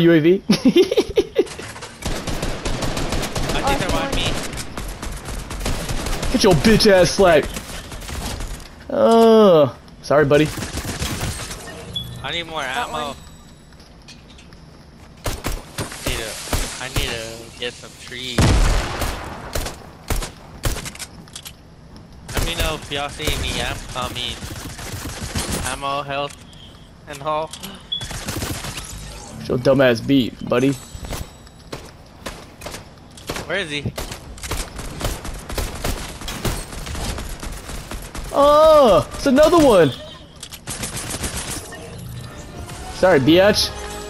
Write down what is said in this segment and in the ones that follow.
UAV. I think they're on me. Get your bitch ass slack. Oh, sorry, buddy. I need more ammo. I need to get some trees. Let me know if y'all see any ammo, health, and all. Get your dumbass beat, buddy. Where is he? Oh, it's another one. Sorry, biatch.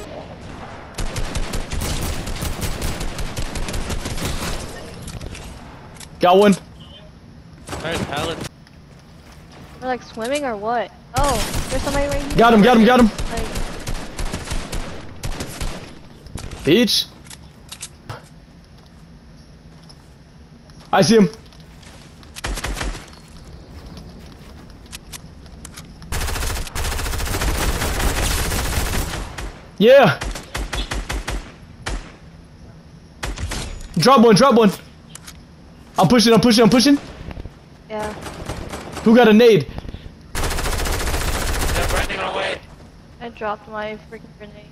Got one. Where's pallets? They're like swimming or what? Oh, there's somebody right here. Got him, got him, got him. Like, Beach. I see him. Yeah. Drop one, drop one. I'm pushing, I'm pushing, I'm pushing. yeah. Who got a nade? They're running away. I dropped my freaking grenade.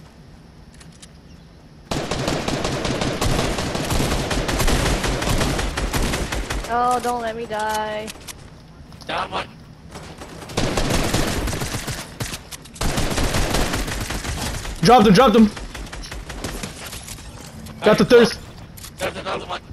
Oh, don't let me die. Down one. Dropped him, dropped him. Got the thirst. There's another one.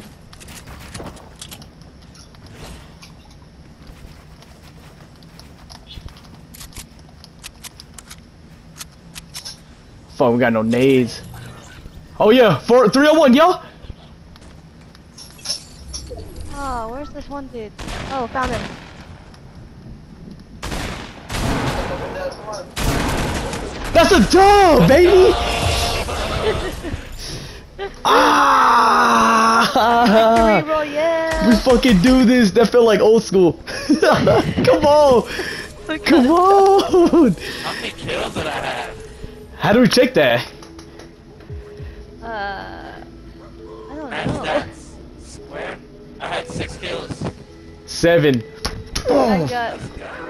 Fuck, we got no nades. Oh yeah, 301, yo. Oh, where's this one dude? Oh, found him. That's a dub, baby. Ah! Reroll, yeah. We fucking do this. That felt like old school. Come on, come on. How many kills did I have? How do we check that? I don't I know. had square. I had 6 kills. 7. I got